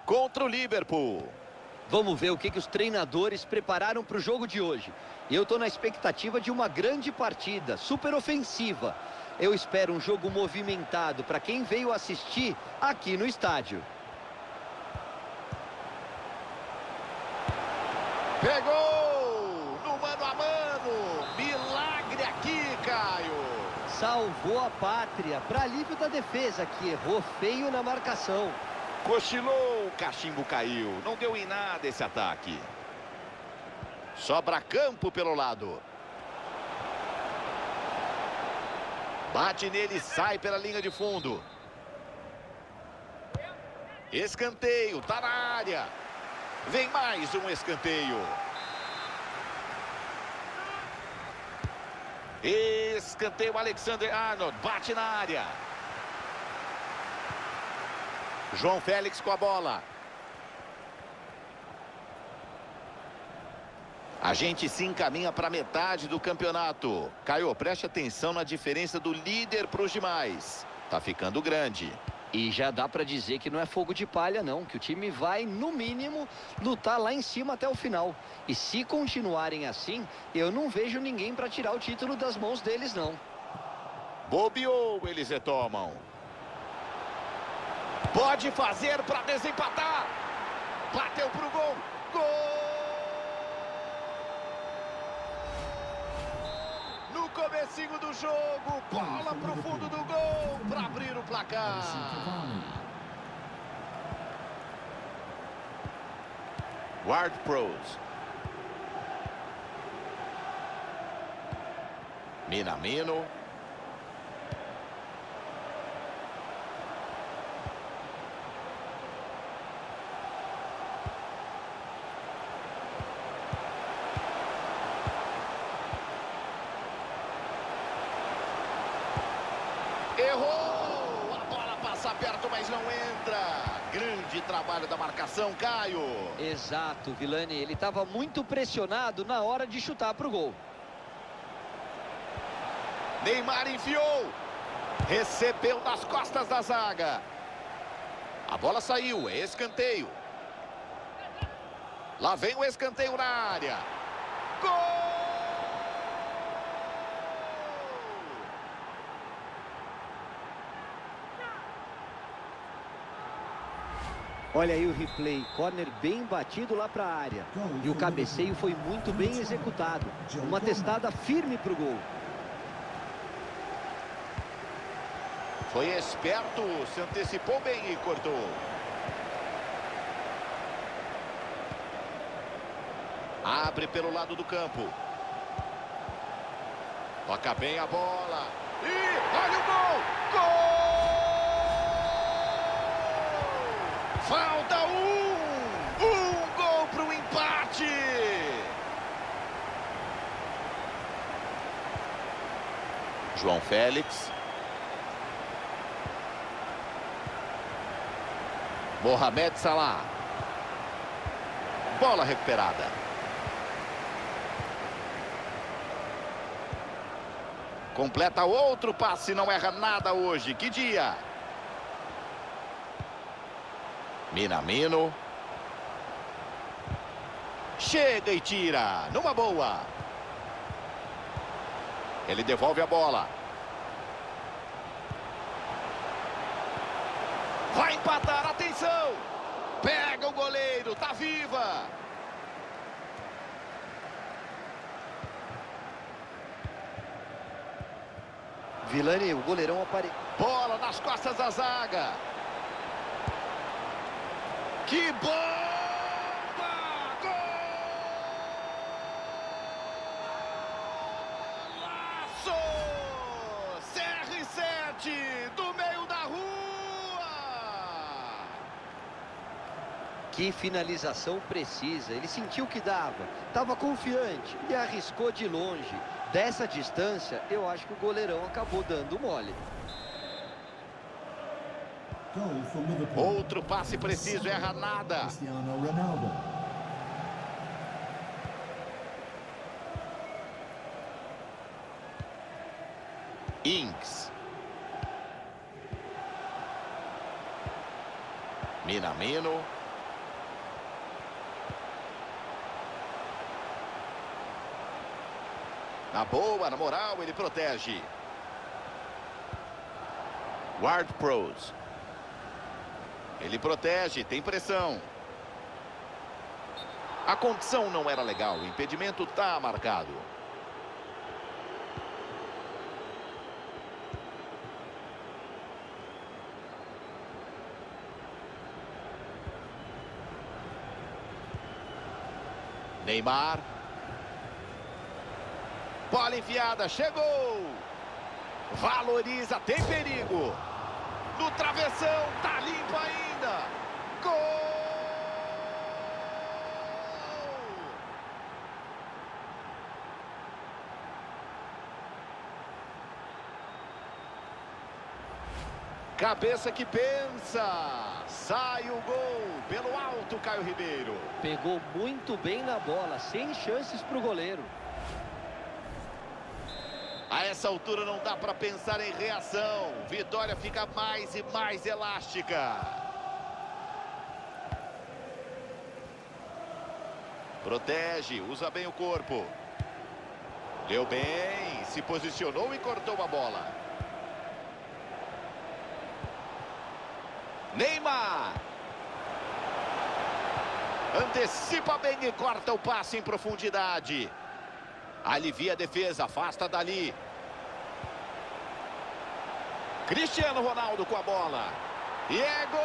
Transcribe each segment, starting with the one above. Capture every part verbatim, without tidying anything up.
contra o Liverpool. Vamos ver o que, que os treinadores prepararam para o jogo de hoje. Eu estou na expectativa de uma grande partida, super ofensiva. Eu espero um jogo movimentado para quem veio assistir aqui no estádio. Pegou no mano a mano. Milagre aqui, Caio. Salvou a pátria para alívio da defesa, que errou feio na marcação. Cochilou, o cachimbo caiu. Não deu em nada esse ataque. Sobra campo pelo lado. Bate nele e sai pela linha de fundo. Escanteio, tá na área. Vem mais um escanteio. Escanteio, Alexander Arnold. Bate na área. João Félix com a bola. A gente se encaminha para metade do campeonato. Caio, preste atenção na diferença do líder para os demais. Tá ficando grande. E já dá para dizer que não é fogo de palha, não. Que o time vai, no mínimo, lutar lá em cima até o final. E se continuarem assim, eu não vejo ninguém para tirar o título das mãos deles, não. Bobeou, eles retomam. Pode fazer para desempatar. Bateu pro gol. Gol! No comecinho do jogo, bola pro fundo do gol para abrir o placar. Ward-Prowse. Minamino. Errou! A bola passa perto, mas não entra. Grande trabalho da marcação, Caio. Exato, Vilani. Ele estava muito pressionado na hora de chutar para o gol. Neymar enfiou. Recebeu nas costas da zaga. A bola saiu, é escanteio. Lá vem o escanteio na área. Gol! Olha aí o replay, corner bem batido lá para a área. E o cabeceio foi muito bem executado. Uma testada firme para o gol. Foi esperto, se antecipou bem e cortou. Abre pelo lado do campo. Toca bem a bola. E olha o gol! Gol! Falta um! Um gol para o empate! João Félix. Mohamed Salah. Bola recuperada. Completa outro passe, não erra nada hoje. Que dia! Minamino. Chega e tira. Numa boa. Ele devolve a bola. Vai empatar, atenção! Pega o goleiro, tá viva! Vilani, o goleirão apareceu. Bola nas costas da zaga. Que bomba! Golaço! C R sete do meio da rua! Que finalização precisa. Ele sentiu que dava, estava confiante e arriscou de longe. Dessa distância, eu acho que o goleirão acabou dando mole. Outro passe preciso, erra nada. Ings. Minamino. Na boa, na moral, ele protege. Ward-Prowse. Ele protege, tem pressão. A condição não era legal, o impedimento está marcado. Neymar. Bola enfiada, chegou. Valoriza, tem perigo. No travessão, tá limpo ainda. Gol! Cabeça que pensa. Sai o gol pelo alto, Caio Ribeiro. Pegou muito bem na bola, sem chances para o goleiro. A essa altura não dá para pensar em reação. Vitória fica mais e mais elástica. Protege, usa bem o corpo. Deu bem, se posicionou e cortou a bola. Neymar. Antecipa bem e corta o passe em profundidade. Alivia a defesa, afasta dali. Cristiano Ronaldo com a bola. E é gol!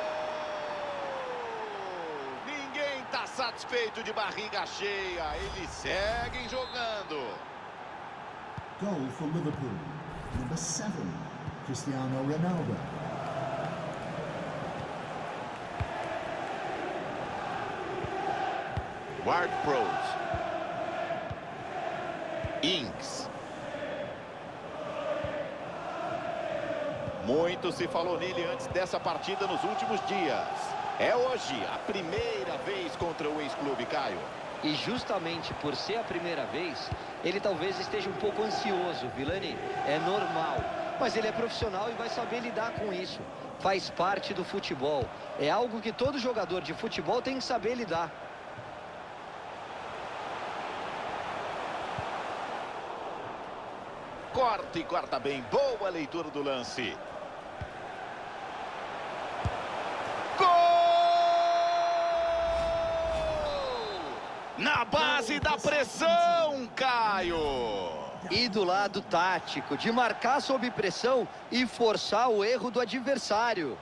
Ninguém está satisfeito de barriga cheia. Eles seguem jogando. Goal for Liverpool. Number seven, Cristiano Ronaldo. Ward-Prowse. Ings. Muito se falou nele antes dessa partida nos últimos dias. É hoje a primeira vez contra o ex-clube, Caio. E justamente por ser a primeira vez, ele talvez esteja um pouco ansioso, Vilani. É normal, mas ele é profissional e vai saber lidar com isso. Faz parte do futebol. É algo que todo jogador de futebol tem que saber lidar. Corta e corta bem. Boa leitura do lance. Gol! Na base da pressão, Caio. E do lado tático, de marcar sob pressão e forçar o erro do adversário.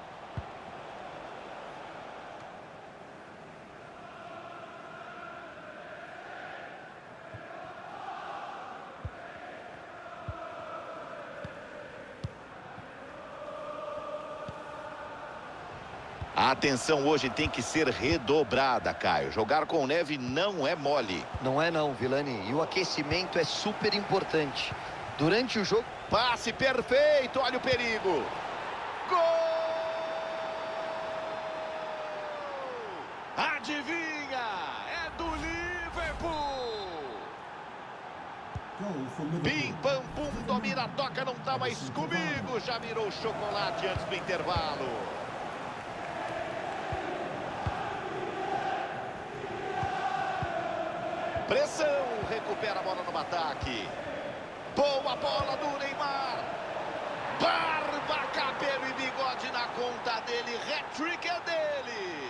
A atenção hoje tem que ser redobrada, Caio. Jogar com neve não é mole. Não é não, Vilani. E o aquecimento é super importante. Durante o jogo... Passe perfeito, olha o perigo. Gol! Adivinha? É do Liverpool. Goal for Liverpool. Pim, pam, pum, domina, toca, não tá mais comigo. Já virou chocolate antes do intervalo. Pressão, recupera a bola no ataque. Boa bola do Neymar. Barba, cabelo e bigode na conta dele. Hat-trick é dele.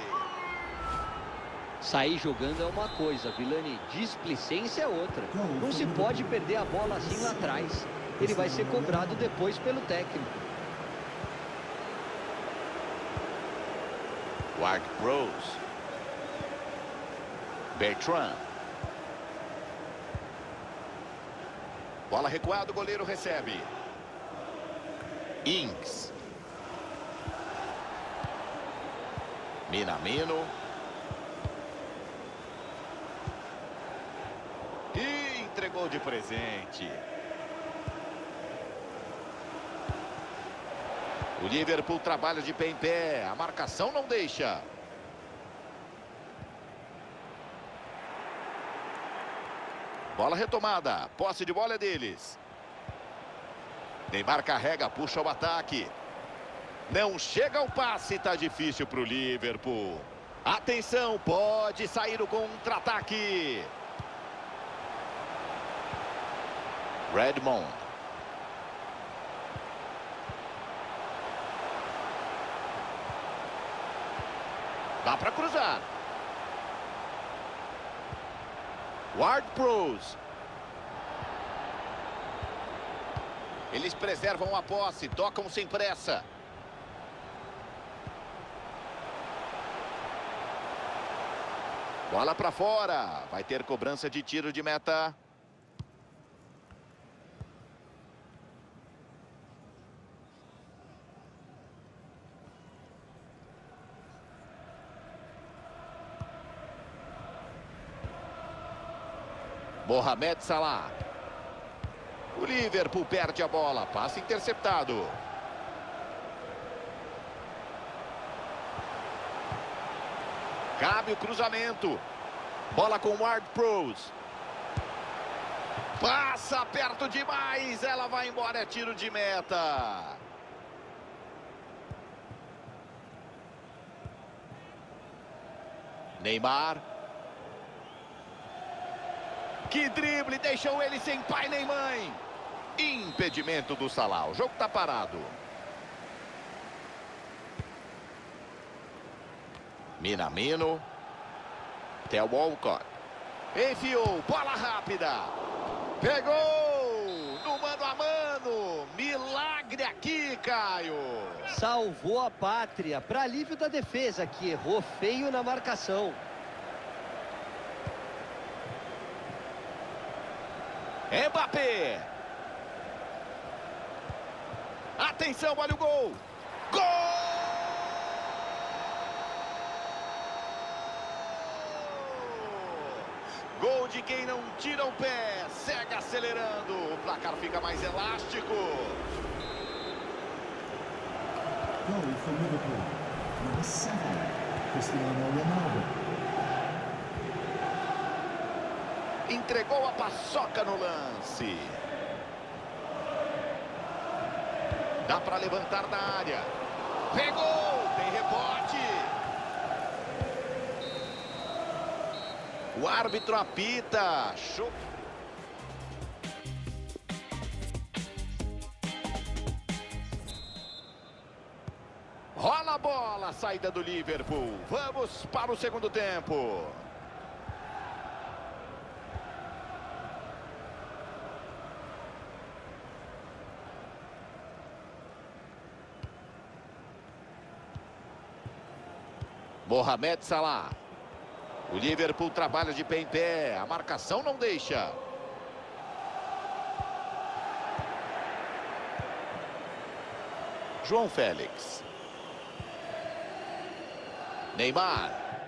Sair jogando é uma coisa, Vilani. Displicência é outra. Não se pode perder a bola assim lá atrás. Ele vai ser cobrado depois pelo técnico. Ward-Prowse. Bertrand. Bola recuada, o goleiro recebe. Ings. Minamino. E entregou de presente. O Liverpool trabalha de pé em pé. A marcação não deixa. Bola retomada. Posse de bola é deles. Neymar carrega, puxa o ataque. Não chega ao passe, tá difícil para o Liverpool. Atenção, pode sair o contra-ataque. Redmond. Dá para cruzar. Ward-Prowse. Eles preservam a posse, tocam sem pressa. Bola para fora. Vai ter cobrança de tiro de meta. Mohamed Salah. O Liverpool perde a bola. Passe interceptado. Cabe o cruzamento. Bola com Ward-Prowse. Passa perto demais. Ela vai embora. É tiro de meta. Neymar. Que drible, deixou ele sem pai nem mãe. Impedimento do Salah. O jogo está parado. Minamino. Theo Walcott. Enfiou, bola rápida. Pegou no mano a mano. Milagre aqui, Caio. Salvou a pátria para alívio da defesa, que errou feio na marcação. Mbappé. Atenção, olha o gol. Gol! Gol de quem não tira o pé. Segue acelerando. O placar fica mais elástico. Goal for Liverpool. Number seven, Cristiano Ronaldo. Entregou a paçoca no lance. Dá para levantar na área. Pegou, tem rebote. O árbitro apita. Show. Rola a bola, saída do Liverpool. Vamos para o segundo tempo. Mohamed Salah. O Liverpool trabalha de pé em pé. A marcação não deixa. João Félix. Neymar.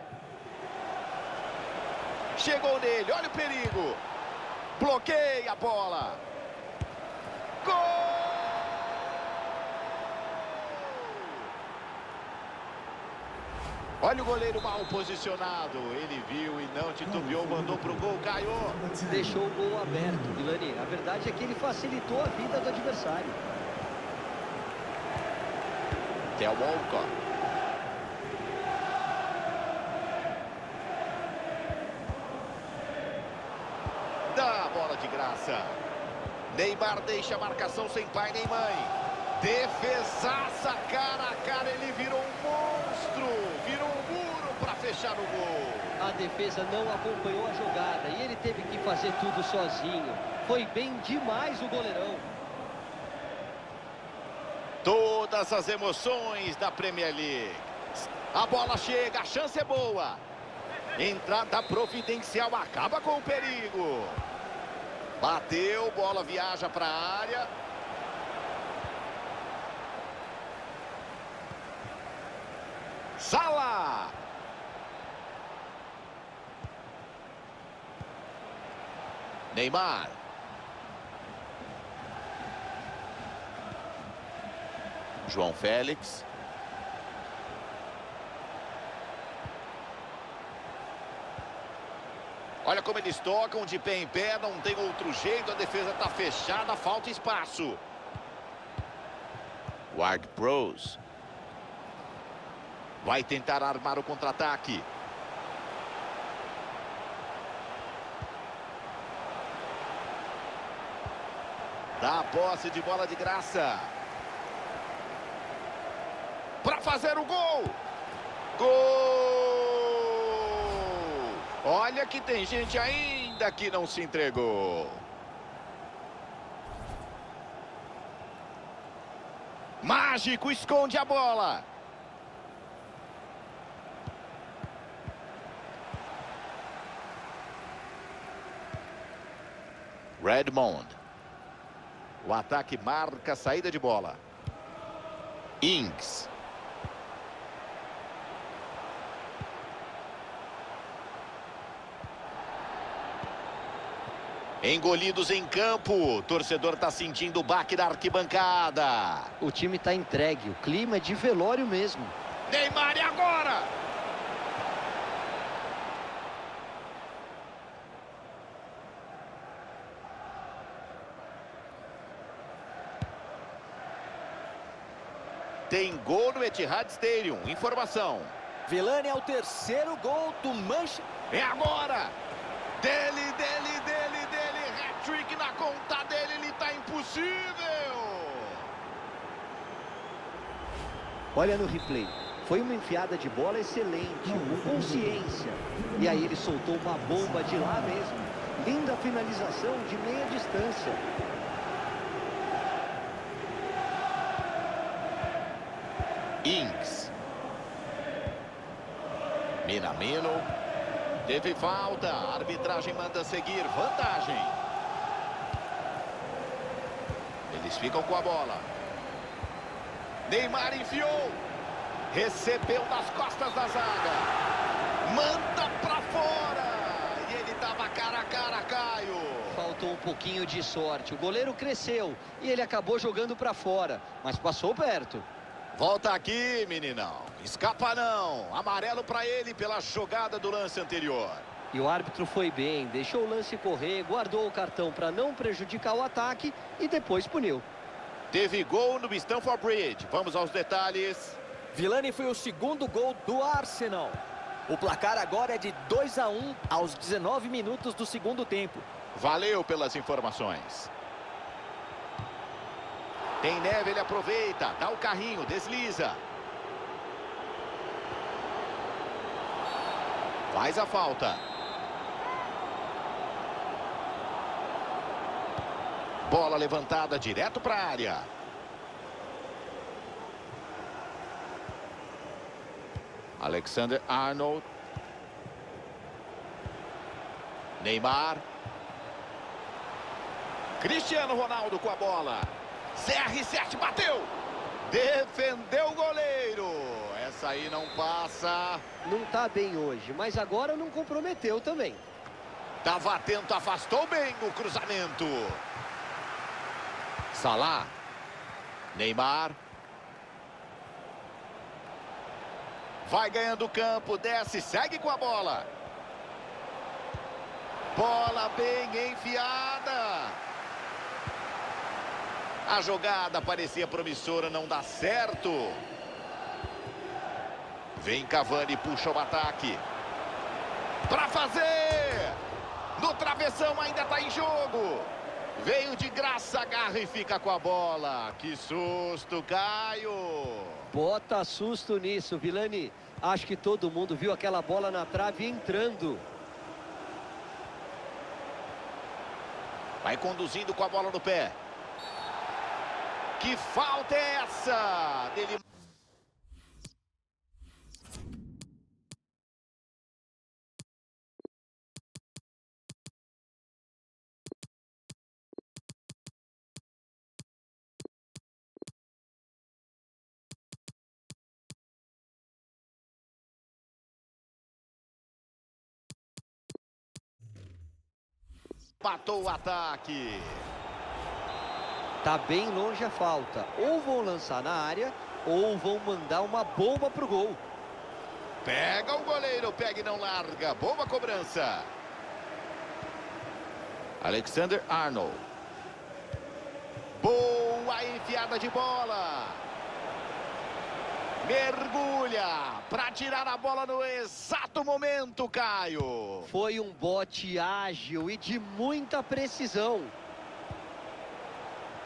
Chegou nele. Olha o perigo. Bloqueia a bola. Gol! Olha o goleiro mal posicionado. Ele viu e não titubeou, mandou pro gol, Caio. Deixou o gol aberto, Vilani. A verdade é que ele facilitou a vida do adversário. Theo Walcott. Dá a bola de graça. Neymar deixa a marcação sem pai nem mãe. Defesaça, cara a cara, ele virou um monstro, virou um muro para fechar o gol. A defesa não acompanhou a jogada e ele teve que fazer tudo sozinho. Foi bem demais o goleirão. Todas as emoções da Premier League. A bola chega, a chance é boa. Entrada providencial, acaba com o perigo. Bateu, bola viaja para a área. Salah. Neymar. João Félix. Olha como eles tocam de pé em pé, não tem outro jeito, a defesa está fechada, falta espaço. Ward-Prowse. Vai tentar armar o contra-ataque. Dá a posse de bola de graça. Para fazer o gol. Gol! Olha que tem gente ainda que não se entregou. Mágico esconde a bola. Redmond. O ataque marca a saída de bola. Ings. Engolidos em campo. O torcedor está sentindo o baque da arquibancada. O time está entregue. O clima é de velório mesmo. Neymar, e agora? Tem gol no Etihad Stadium. Informação. Vilani é o terceiro gol do Manchester. É agora. Dele, dele, dele, dele. Hat-trick na conta dele. Ele tá impossível. Olha no replay. Foi uma enfiada de bola excelente, com consciência. E aí ele soltou uma bomba de lá mesmo. Linda finalização de meia distância. Ings. Minamino. Teve falta. A arbitragem manda seguir. Vantagem. Eles ficam com a bola. Neymar enfiou. Recebeu nas costas da zaga. Manda pra fora. E ele tava cara a cara, Caio. Faltou um pouquinho de sorte. O goleiro cresceu e ele acabou jogando pra fora, mas passou perto. Volta aqui, meninão. Escapa não. Amarelo pra ele pela jogada do lance anterior. E o árbitro foi bem, deixou o lance correr, guardou o cartão para não prejudicar o ataque e depois puniu. Teve gol no Stamford Bridge. Vamos aos detalhes. Vilani foi o segundo gol do Arsenal. O placar agora é de dois a um aos dezenove minutos do segundo tempo. Valeu pelas informações. Tem neve, ele aproveita, dá o carrinho, desliza. Faz a falta. Bola levantada direto para a área. Alexander Arnold. Neymar. Cristiano Ronaldo com a bola. C R sete bateu. Defendeu o goleiro. Essa aí não passa. Não tá bem hoje, mas agora não comprometeu também. Tava atento, afastou bem o cruzamento. Salah. Neymar. Vai ganhando o campo, desce, segue com a bola. Bola bem enfiada. A jogada parecia promissora, não dá certo. Vem Cavani, puxa o ataque. Para fazer. No travessão ainda está em jogo. Veio de graça, agarra e fica com a bola. Que susto, Caio. Bota susto nisso, Vilani. Acho que todo mundo viu aquela bola na trave entrando. Vai conduzindo com a bola no pé. Que falta é essa? Dele... Matou o ataque. Tá bem longe a falta. Ou vão lançar na área, ou vão mandar uma bomba pro gol. Pega o goleiro, pega e não larga. Boa cobrança. Alexander Arnold. Boa enfiada de bola. Mergulha para tirar a bola no exato momento, Caio. Foi um bote ágil e de muita precisão.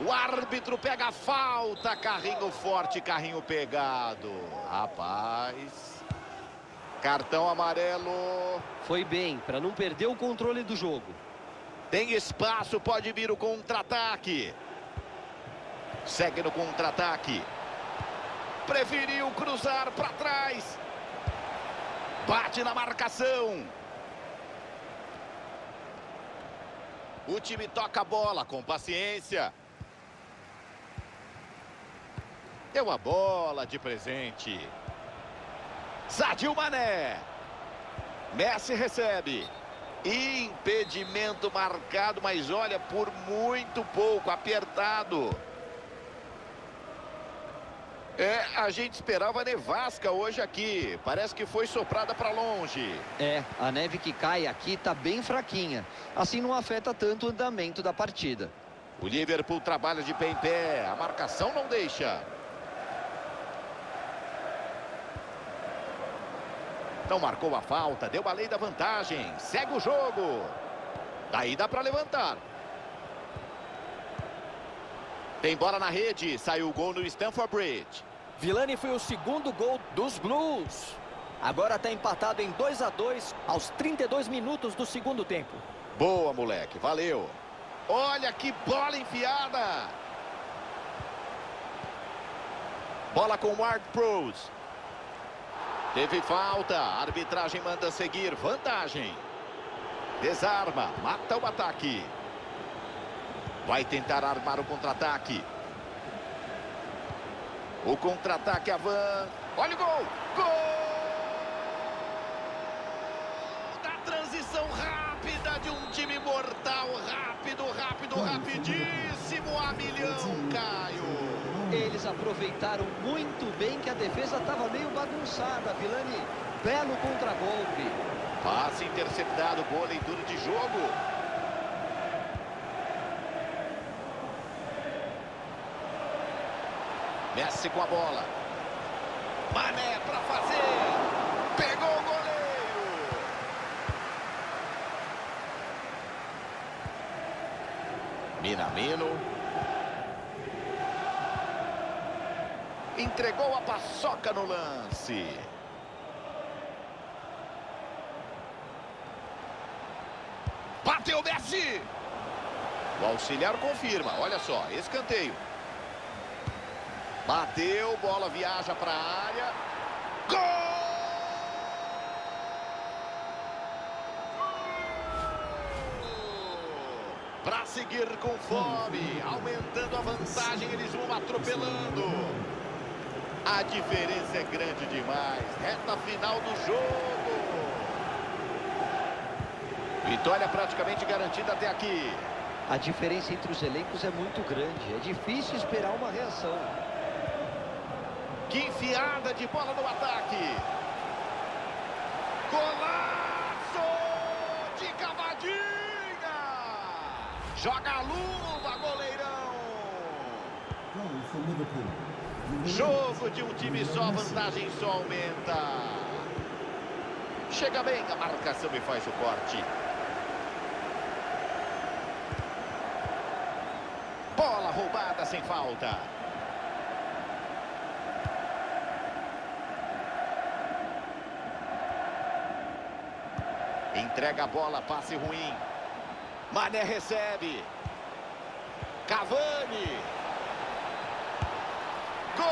O árbitro pega a falta. Carrinho forte, carrinho pegado. Rapaz. Cartão amarelo. Foi bem, para não perder o controle do jogo. Tem espaço, pode vir o contra-ataque. Segue no contra-ataque. Preferiu cruzar para trás. Bate na marcação. O time toca a bola com paciência. Deu a bola de presente. Sadio Mané. Messi recebe. Impedimento marcado, mas olha, por muito pouco, apertado. É, a gente esperava nevasca hoje aqui. Parece que foi soprada para longe. É, a neve que cai aqui tá bem fraquinha. Assim não afeta tanto o andamento da partida. O Liverpool trabalha de pé em pé. A marcação não deixa. Não marcou a falta, deu a lei da vantagem. Segue o jogo. Daí dá para levantar. Tem bola na rede, saiu o gol no Stamford Bridge. Vilani foi o segundo gol dos Blues. Agora está empatado em dois a dois aos trinta e dois minutos do segundo tempo. Boa, moleque, valeu. Olha que bola enfiada. Bola com o Ward-Prowse. Teve falta, a arbitragem manda seguir, vantagem. Desarma, mata o ataque. Vai tentar armar o contra-ataque. O contra-ataque avança. Olha o gol! Gol! Da transição rápida de um time mortal. Rápido, rápido, rapidíssimo. A milhão, Caio. Eles aproveitaram muito bem que a defesa estava meio bagunçada, Vilani. Belo contragolpe. Passe interceptado, boa leitura de jogo. Messi com a bola. Mané para fazer. Pegou o goleiro. Minamino. Entregou a paçoca no lance. Bateu Messi. O auxiliar confirma. Olha só, escanteio. Bateu, bola viaja para a área. Gol! Para seguir com fome, aumentando a vantagem, eles vão atropelando. A diferença é grande demais. Reta final do jogo. Vitória praticamente garantida até aqui. A diferença entre os elencos é muito grande. É difícil esperar uma reação. Que enfiada de bola no ataque. Golaço de cavadinha. Joga a luva, goleirão. Goal for Liverpool. Jogo de um time só, vantagem só aumenta. Chega bem a marcação e faz o corte. Bola roubada sem falta. Entrega a bola, passe ruim. Mané recebe. Cavani. Gol!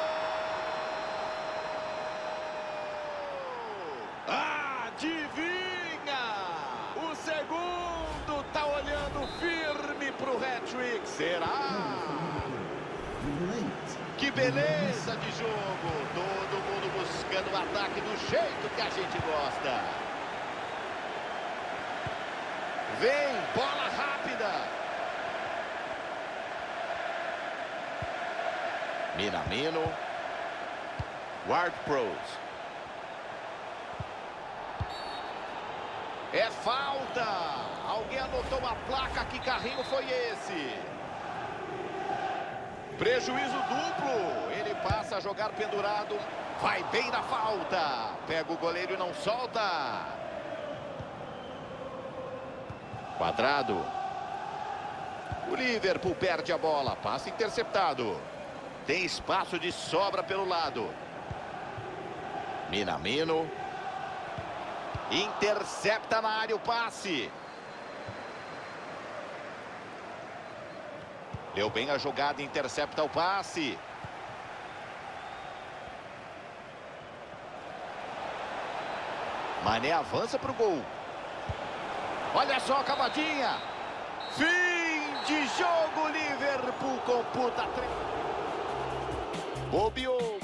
Adivinha! O segundo tá olhando firme pro hat-trick. Será? Que beleza de jogo. Todo mundo buscando o ataque do jeito que a gente gosta. Vem, bola rápida. Minamino. Ward-Prowse. É falta. Alguém anotou a placa. Que carrinho foi esse? Prejuízo duplo. Ele passa a jogar pendurado. Vai bem na falta. Pega o goleiro e não solta. Quadrado. O Liverpool perde a bola, passe interceptado. Tem espaço de sobra pelo lado. Minamino. Intercepta na área o passe. Leu bem a jogada, intercepta o passe. Mané avança para o gol. Olha só a cavadinha. Fim de jogo, Liverpool computa. Bobeou.